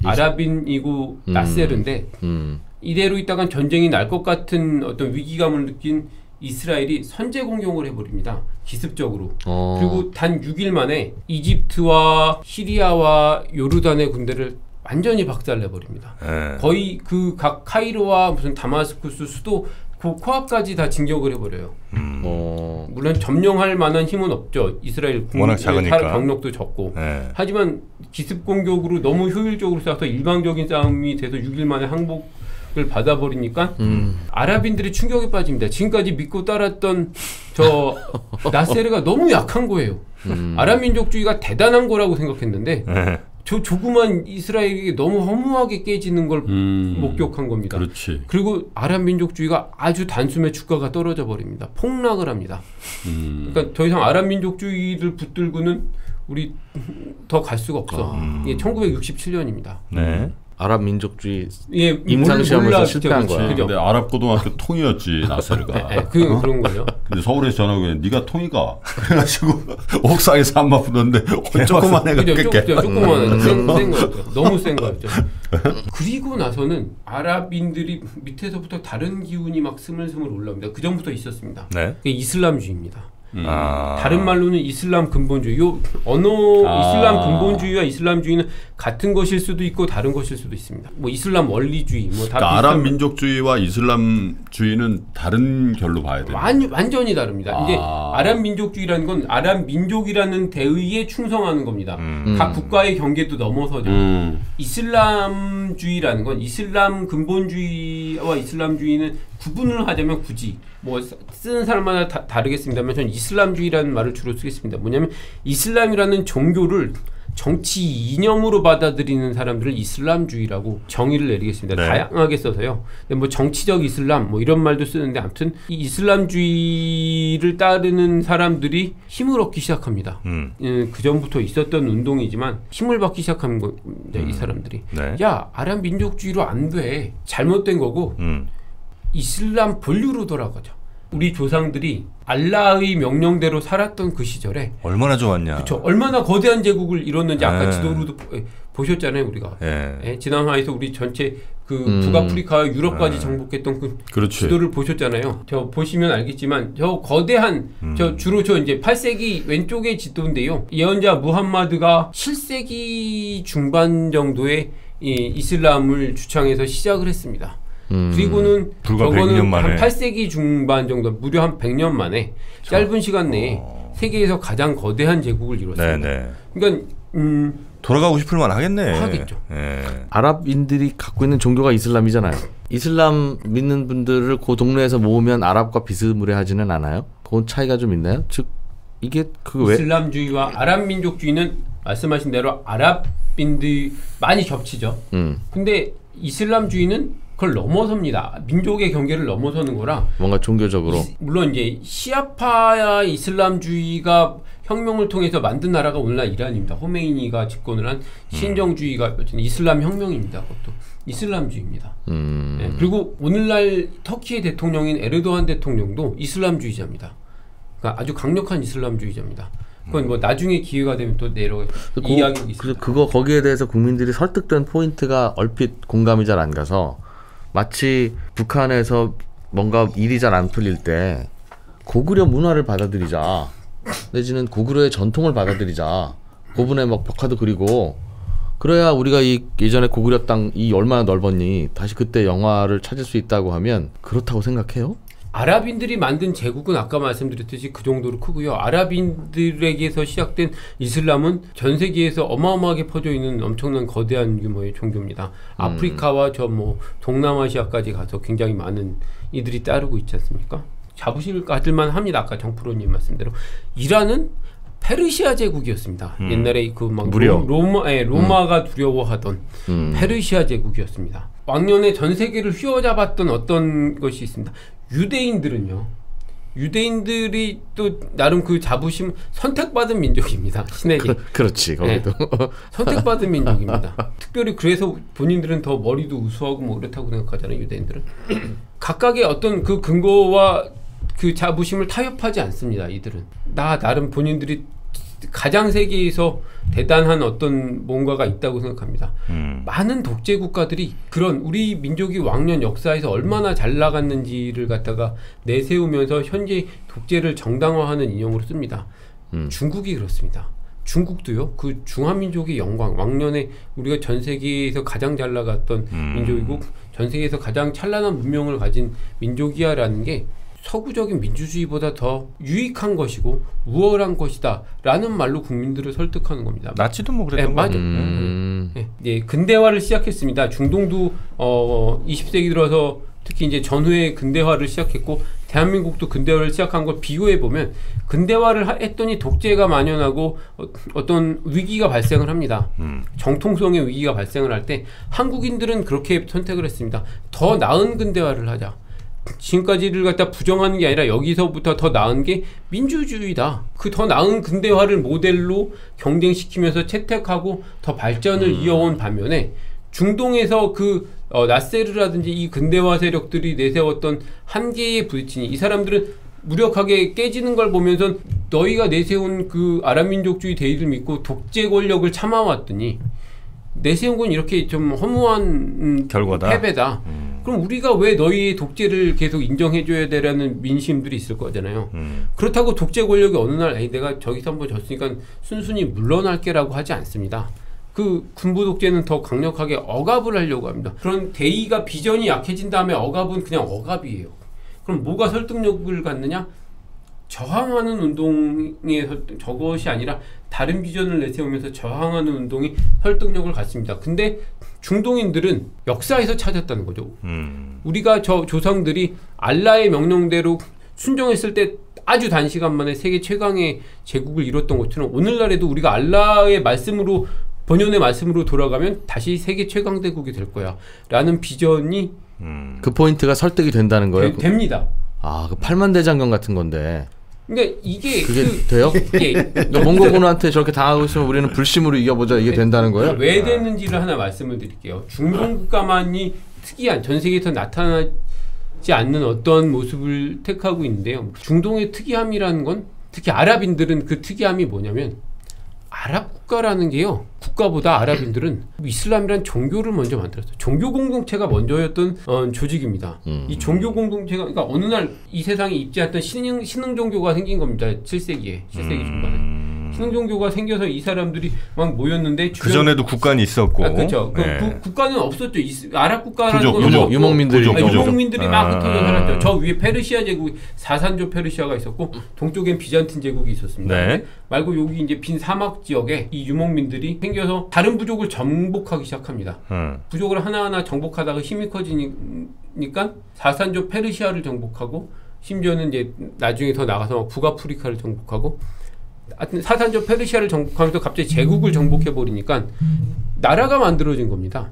아랍인이고 나세르인데 이대로 있다간 전쟁이 날 것 같은 어떤 위기감을 느낀 이스라엘이 선제 공격을 해버립니다. 기습적으로. 그리고 단 6일 만에 이집트와 시리아와 요르단의 군대를 완전히 박살내버립니다. 거의 그 각 카이로와 무슨 다마스쿠스 수도 그 코앞까지 다 진격을 해버려요. 물론 점령할 만한 힘은 없죠. 이스라엘 워낙 작으니까 병력도 적고. 하지만 기습 공격으로 너무 효율적으로 쏴서 일방적인 싸움이 돼서 6일 만에 항복을 받아버리니까 아랍인들이 충격에 빠집니다. 지금까지 믿고 따랐던 저 나세르가 너무 약한 거예요. 아랍 민족주의가 대단한 거라고 생각했는데 저 조그만 이스라엘이 너무 허무하게 깨지는 걸 목격한 겁니다. 그렇지. 그리고 아랍 민족주의가 아주 단숨에 주가가 떨어져 버립니다. 폭락을 합니다. 그러니까 더 이상 아랍 민족주의를 붙들고는 우리 더 갈 수가 없어. 이게 1967년입니다. 네. 아랍 민족주의 임상시험에서 실패한 거야. 근데 아랍 고등학교 통이었지 나세르가. 그런 거죠. 근데 서울에서 전화 오면 네가 통이가 그래가지고 옥상에서 한 번 붙었는데 조그만 애가 조그만 센 거였죠. 너무 센 거였죠. 그리고 나서는 아랍인들이 밑에서부터 다른 기운이 막 스물스물 올라옵니다. 그 전부터 있었습니다. 네. 그게 이슬람주의입니다. 다른 말로는 이슬람 근본주의. 이슬람 근본주의와 이슬람주의는 같은 것일 수도 있고 다른 것일 수도 있습니다. 뭐 이슬람 원리주의, 뭐 다 그러니까 아랍 민족주의와 이슬람주의는 다른 결로 봐야 돼요. 완전히 다릅니다. 이제 아랍 민족주의라는 건 아랍 민족이라는 대의에 충성하는 겁니다. 각 국가의 경계도 넘어서죠. 이슬람주의라는 건 이슬람 근본주의와 이슬람주의는 구분을 하자면 굳이 뭐 쓰는 사람마다 다르겠습니다만 전 이슬람주의라는 말을 주로 쓰겠습니다. 뭐냐면 이슬람이라는 종교를 정치 이념으로 받아들이는 사람들을 이슬람주의라고 정의를 내리겠습니다. 네. 다양하게 써서요. 근데 뭐 정치적 이슬람 뭐 이런 말도 쓰는데 아무튼 이 이슬람주의를 따르는 사람들이 힘을 얻기 시작합니다. 그 전부터 있었던 운동이지만 힘을 받기 시작한 겁니다. 이 사람들이. 네. 야, 아랍 민족주의로 안 돼. 잘못된 거고 이슬람 본류로 돌아가자. 우리 조상들이 알라의 명령대로 살았던 그 시절에 얼마나 좋았냐. 그렇죠. 얼마나 거대한 제국을 이뤘는지 아까 네. 지도로도 보셨잖아요, 우리가. 예. 지난 화에서 우리 전체 그 북아프리카와 유럽까지 정복했던 그 그렇지. 지도를 보셨잖아요. 저 보시면 알겠지만 저 거대한 저 주로 저 이제 8세기 왼쪽의 지도인데요. 예언자 무함마드가 7세기 중반 정도에 이 이슬람을 주창해서 시작을 했습니다. 그리고는 불과 저거는 100년 만에. 한 8세기 중반 정도 무려 한 100년 만에 짧은 시간 내에 세계에서 가장 거대한 제국을 이뤘습니다. 네네. 그러니까 돌아가고 싶을 만 하겠네. 하겠죠. 예. 아랍인들이 갖고 있는 종교가 이슬람이잖아요. 이슬람 믿는 분들을 그 동네에서 모으면 아랍과 비스무리하지는 않아요? 그건 차이가 좀 있나요? 즉 이게 그 왜? 이슬람주의와 아랍 민족주의는 말씀하신 대로 아랍인들 많이 겹치죠. 근데 이슬람주의는 그걸 넘어섭니다. 민족의 경계를 넘어서는 거라. 뭔가 종교적으로. 물론 이제 시아파 이슬람주의가 혁명을 통해서 만든 나라가 오늘날 이란입니다. 호메이니가 집권을 한 신정주의가 이슬람 혁명입니다. 그것도 이슬람주의입니다. 네, 그리고 오늘날 터키의 대통령인 에르도안 대통령도 이슬람주의자입니다. 그러니까 아주 강력한 이슬람주의자입니다. 그건 뭐 나중에 기회가 되면 또 내려 이야기 있습니다. 그거 거기에 대해서 국민들이 설득된 포인트가 얼핏 공감이 잘 안 가서 마치 북한에서 뭔가 일이 잘 안 풀릴 때 고구려 문화를 받아들이자 내지는 고구려의 전통을 받아들이자 고분에 막 벽화도 그리고 그래야 우리가 이 예전에 고구려 땅이 얼마나 넓었니 다시 그때 영화를 찾을 수 있다고 하면 그렇다고 생각해요? 아랍인들이 만든 제국은 아까 말씀드렸듯이 그 정도로 크고요. 아랍인들에게서 시작된 이슬람은 전 세계에서 어마어마하게 퍼져 있는 엄청난 거대한 규모의 종교입니다. 아프리카와 저 뭐 동남아시아까지 가서 굉장히 많은 이들이 따르고 있지 않습니까? 자부심을 가질만 합니다. 아까 정프로님 말씀대로 이란은 페르시아 제국이었습니다. 옛날에 그 막 로마가 두려워하던 페르시아 제국이었습니다. 왕년에 전 세계를 휘어잡았던 어떤 것이 있습니다. 유대인들은요. 유대인들이 또 나름 그 자부심 선택받은 민족입니다. 신에게. 그렇지 거기도. 네. 선택받은 민족입니다. 특별히 그래서 본인들은 더 머리도 우수하고 뭐 그렇다고 생각하잖아요. 유대인들은. 각각의 어떤 그 근거와 그 자부심을 타협하지 않습니다. 이들은. 나름 본인들이 가장 세계에서 대단한 어떤 뭔가가 있다고 생각합니다. 많은 독재 국가들이 그런 우리 민족이 왕년 역사에서 얼마나 잘 나갔는지를 갖다가 내세우면서 현재 독재를 정당화하는 이념으로 씁니다. 중국이 그렇습니다. 중국도요. 그 중화민족의 영광, 왕년에 우리가 전 세계에서 가장 잘 나갔던 민족이고 전 세계에서 가장 찬란한 문명을 가진 민족이야라는 게 서구적인 민주주의보다 더 유익한 것이고 우월한 것이다 라는 말로 국민들을 설득하는 겁니다. 나치도 뭐 그랬던 네, 맞아요. 네, 근대화를 시작했습니다. 중동도 20세기 들어서 특히 이제 전후에 근대화를 시작했고 대한민국도 근대화를 시작한 걸 비교해 보면 근대화를 했더니 독재가 만연하고 어떤 위기가 발생을 합니다. 정통성의 위기가 발생을 할 때 한국인들은 그렇게 선택을 했습니다. 더 나은 근대화를 하자. 지금까지를 갖다 부정하는 게 아니라 여기서부터 더 나은 게 민주주의다. 그 더 나은 근대화를 모델로 경쟁시키면서 채택하고 더 발전을 이어온 반면에 중동에서 그 나세르라든지 이 근대화 세력들이 내세웠던 한계에 부딪히니 이 사람들은 무력하게 깨지는 걸 보면서 너희가 내세운 그 아랍민족주의 대의를 믿고 독재 권력을 참아왔더니 내세운 건 이렇게 좀 허무한 결과다. 패배다. 그럼 우리가 왜 너희의 독재를 계속 인정해줘야 되라는 민심들이 있을 거잖아요. 그렇다고 독재 권력이 어느 날 내가 저기서 한번 졌으니까 순순히 물러날게라고 하지 않습니다. 그 군부 독재는 더 강력하게 억압을 하려고 합니다. 그런 대의가 비전이 약해진 다음에 억압은 그냥 억압이에요. 그럼 뭐가 설득력을 갖느냐? 저항하는 운동에 저것이 아니라 다른 비전을 내세우면서 저항하는 운동이 설득력을 갖습니다. 근데 중동인들은 역사에서 찾았다는 거죠. 우리가 저 조상들이 알라의 명령대로 순종했을 때 아주 단시간 만에 세계 최강의 제국을 이뤘던 것처럼 오늘날에도 우리가 알라의 말씀으로 번연의 말씀으로 돌아가면 다시 세계 최강 대국이 될 거야 라는 비전이 그 포인트가 설득이 된다는 거예요? 됩니다. 아, 그 8만 대장경 같은 건데. 그러니까 이게 그게 돼요? 몽고군한테 저렇게 당하고 있으면 우리는 불심으로 이겨보자 이게 된다는 거예요? 왜 되는지를 하나 말씀을 드릴게요. 중동 국가만이 특이한 전 세계에서 나타나지 않는 어떤 모습을 택하고 있는데요. 중동의 특이함이라는 건 특히 아랍인들은 그 특이함이 뭐냐면 아랍 국가라는 게요. 국가보다 아랍인들은 이슬람이란 종교를 먼저 만들었어요. 종교 공동체가 먼저였던 조직입니다. 이 종교 공동체가 그러니까 어느 날 이 세상에 있지 않던 신흥 종교가 생긴 겁니다. 7세기 중반에. 신흥 종교가 생겨서 이 사람들이 막 모였는데 그 전에도 국가는 있었고. 그렇죠. 네. 국가는 없었죠. 아랍 국가라는 건 유목민들이 유목민들이 막 흩어져 살았죠. 저 위에 페르시아 제국, 사산조 페르시아가 있었고 동쪽엔 비잔틴 제국이 있었습니다. 네. 말고 여기 이제 빈 사막 지역에 이 유목민들이 생겨서 다른 부족을 정복하기 시작합니다. 부족을 하나하나 정복하다가 힘이 커지니까 사산조 페르시아를 정복하고 심지어는 이제 나중에 더 나가서 막 북아프리카를 정복하고 하여튼 사산조 페르시아를 정복하면서 갑자기 제국을 정복해 버리니까 나라가 만들어진 겁니다.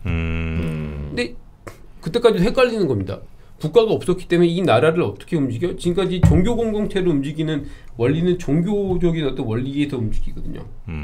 근데 그때까지도 헷갈리는 겁니다. 국가가 없었기 때문에 이 나라를 어떻게 움직여? 지금까지 종교 공동체를 움직이는 원리는 종교적인 어떤 원리에서 움직이거든요.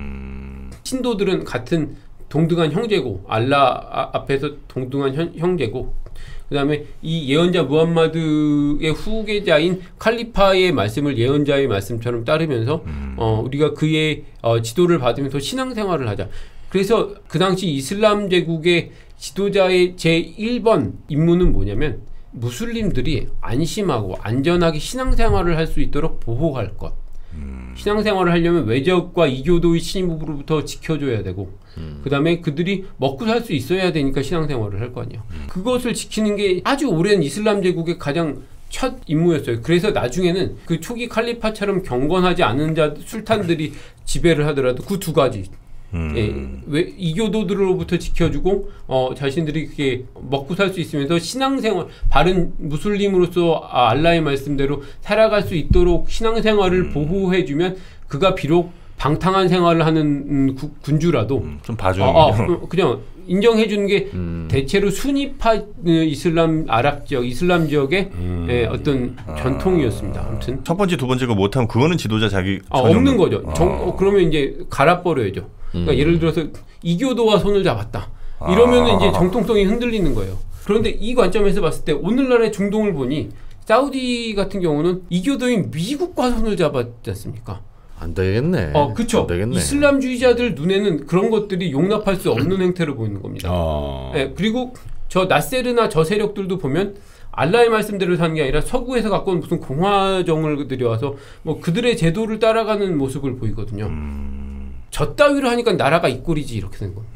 신도들은 같은 동등한 형제고 알라 앞에서 동등한 형제고 그 다음에 이 예언자 무함마드의 후계자인 칼리파의 말씀을 예언자의 말씀처럼 따르면서 우리가 그의 지도를 받으면서 신앙생활을 하자. 그래서 그 당시 이슬람 제국의 지도자의 제1번 임무는 뭐냐면 무슬림들이 안심하고 안전하게 신앙생활을 할 수 있도록 보호할 것. 신앙생활을 하려면 외적과 이교도의 침입으로부터 지켜줘야 되고 그 다음에 그들이 먹고 살 수 있어야 되니까 신앙생활을 할 거 아니에요. 그것을 지키는 게 아주 오랜 이슬람 제국의 가장 첫 임무였어요. 그래서 나중에는 그 초기 칼리파처럼 경건하지 않은 술탄들이 지배를 하더라도 그 두 가지 이교도들로부터 지켜주고 자신들이 그게 먹고 살 수 있으면서 신앙생활 바른 무슬림으로서 알라의 말씀대로 살아갈 수 있도록 신앙생활을 보호해주면 그가 비록 방탕한 생활을 하는 군주라도 좀 봐주는 그냥 인정해주는 게 대체로 수니파 이슬람 아랍 지역 이슬람 지역의 어떤 전통이었습니다. 아무튼 첫 번째 두 번째 거 못하면 그거는 지도자 자기 없는 거죠. 그러면 이제 갈아버려야죠. 그러니까 예를 들어서 이교도와 손을 잡았다. 이러면 이제 정통성이 흔들리는 거예요. 그런데 이 관점에서 봤을 때 오늘날의 중동을 보니 사우디 같은 경우는 이교도인 미국과 손을 잡았지 않습니까? 안 되겠네. 그렇죠. 이슬람주의자들 눈에는 그런 것들이 용납할 수 없는 행태를 보이는 겁니다. 네, 그리고 저 나세르나 저 세력들도 보면 알라의 말씀대로 사는 게 아니라 서구에서 갖고 온 무슨 공화정을 들여와서 뭐 그들의 제도를 따라가는 모습을 보이거든요. 저 따위로 하니까 나라가 이 꼴이지 이렇게 된 겁니다.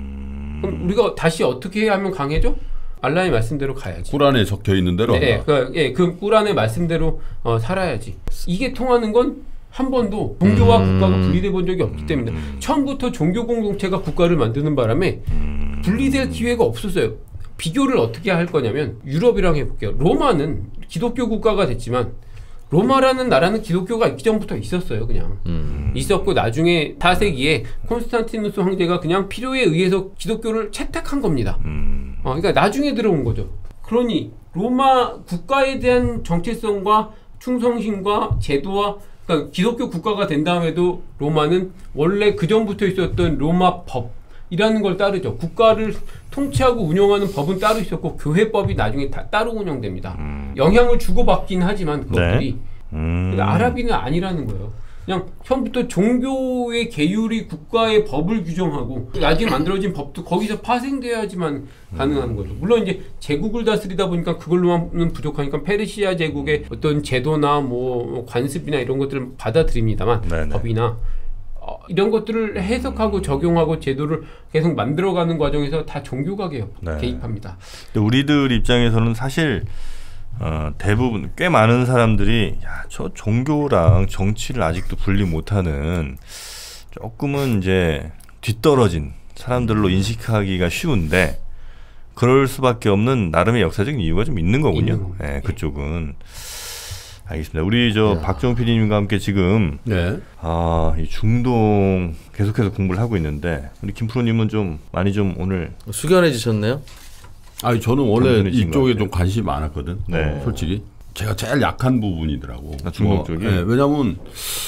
그럼 우리가 다시 어떻게 해야 하면 강해져? 알라의 말씀대로 가야지. 꾸란에 적혀 있는 대로. 그 꾸란의 말씀대로 살아야지. 이게 통하는 건 한 번도 종교와 국가가 분리돼 본 적이 없기 때문에 처음부터 종교 공동체가 국가를 만드는 바람에 분리될 기회가 없었어요. 비교를 어떻게 할 거냐면 유럽이랑 해볼게요. 로마는 기독교 국가가 됐지만 로마라는 나라는 기독교가 있기 전부터 있었어요. 그냥 있었고 나중에 4세기에 콘스탄티누스 황제가 그냥 필요에 의해서 기독교를 채택한 겁니다. 그러니까 나중에 들어온 거죠. 그러니 로마 국가에 대한 정체성과 충성심과 제도와 그러니까 기독교 국가가 된 다음에도 로마는 원래 그 전부터 있었던 로마 법이라는 걸 따르죠. 국가를 통치하고 운영하는 법은 따로 있었고 교회법이 나중에 다 따로 운영됩니다. 영향을 주고받긴 하지만 그것들이 아랍인은 아니라는 거예요. 그냥 처음부터 종교의 계율이 국가의 법을 규정하고 나중에 만들어진 법도 거기서 파생돼야지만 가능한 거죠. 물론 이제 제국을 다스리다 보니까 그걸로는 부족하니까 페르시아 제국의 어떤 제도나 뭐 관습이나 이런 것들을 받아들입니다만 법이나 이런 것들을 해석하고 적용하고 제도를 계속 만들어가는 과정에서 다 종교가 개입합니다. 근데 우리들 입장에서는 사실 대부분 꽤 많은 사람들이 저 종교랑 정치를 아직도 분리 못하는 조금은 이제 뒤떨어진 사람들로 인식하기가 쉬운데 그럴 수밖에 없는 나름의 역사적인 이유가 좀 있는 거군요. 네, 그쪽은. 알겠습니다. 우리 박정우 PD님과 함께 지금 이 중동 계속해서 공부를 하고 있는데 우리 김프로님은 좀 많이 좀 오늘 숙연해지셨네요. 아니 저는 원래 이쪽에 좀 관심이 많았거든. 네. 솔직히 제가 제일 약한 부분이더라고. 중동 쪽이. 네, 왜냐면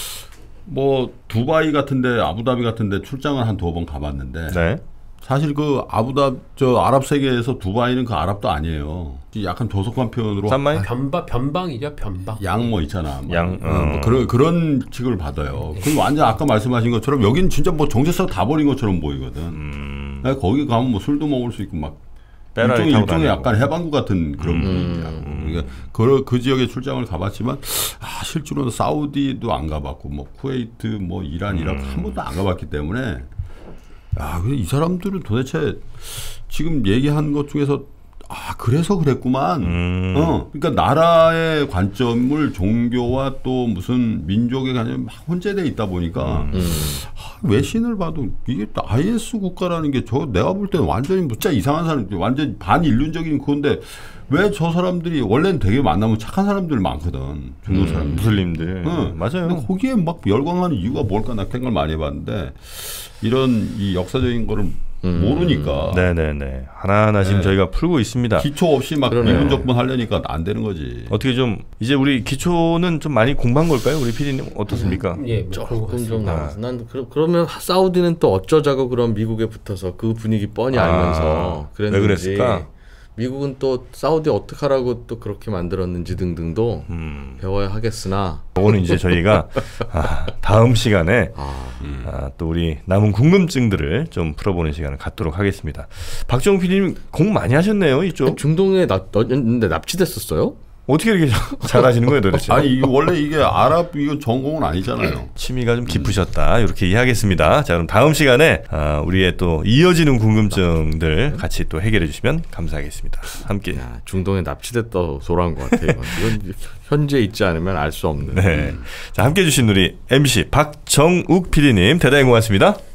뭐 두바이 같은데 아부다비 같은데 출장을 한 2번 가봤는데. 네. 사실 그 아랍 세계에서 두바이는 그 아랍도 아니에요. 약간 조속한 표현으로 변방이죠, 변방. 양 뭐 있잖아. 뭐 그런 취급을 받아요. 그럼 완전 아까 말씀하신 것처럼 여긴 진짜 뭐 정체성 다 버린 것처럼 보이거든. 거기 가면 뭐 술도 먹을 수 있고 막 일종의 약간 해방구 같은 그런 분위기라고. 그러니까 그 지역에 출장을 가봤지만 실제로는 사우디도 안 가봤고 뭐 쿠웨이트, 뭐 이란, 이라크 한 번도 안 가봤기 때문에. 이 사람들은 도대체 지금 얘기한 것 중에서 그래서 그랬구만. 그러니까 나라의 관점을 종교와 또 무슨 민족의 관점이 막 혼재돼 있다 보니까 외신을 봐도 이게 IS 국가라는 게 내가 볼 때는 완전히 진짜 이상한 사람, 완전 반인륜적인 그건데 왜 저 사람들이 원래는 되게 만나면 착한 사람들 많거든. 중동 사람들. 무슬림들. 맞아요. 근데 거기에 막 열광하는 이유가 뭘까 나 생각을 많이 해봤는데 이런 이 역사적인 거를 모르니까. 네네네. 하나하나 지금 저희가 풀고 있습니다. 기초 없이 막 이분적분 하려니까 안 되는 거지. 어떻게 좀 이제 우리 기초는 좀 많이 공부한 걸까요? 우리 PD님 어떻습니까? 예, 조금 좀 남았어. 난 그러면 사우디는 또 어쩌자고 그런 미국에 붙어서 그 분위기 뻔히 알면서 그랬는지. 왜 그랬을까? 미국은 또 사우디 어떻게 하라고 또 그렇게 만들었는지 등등도 배워야 하겠으나 오늘 이제 저희가 다음 시간에 또 우리 남은 궁금증들을 좀 풀어보는 시간을 갖도록 하겠습니다. 박정우 PD님 공부 많이 하셨네요. 이쪽 중동에 근데 납치됐었어요? 어떻게 이렇게 잘하시는 거예요 도대체? 아니 원래 이게 아랍 이건 전공은 아니잖아요. 취미가 좀 깊으셨다 이렇게 이해하겠습니다. 자 그럼 다음 시간에 우리의 또 이어지는 궁금증들 같이 또 해결해 주시면 감사하겠습니다. 함께. 중동에 납치됐다 소란 것 같아요. 이건 현재 있지 않으면 알 수 없는. 네. 자 함께 해주신 우리 MC 박정욱 PD님 대단히 고맙습니다.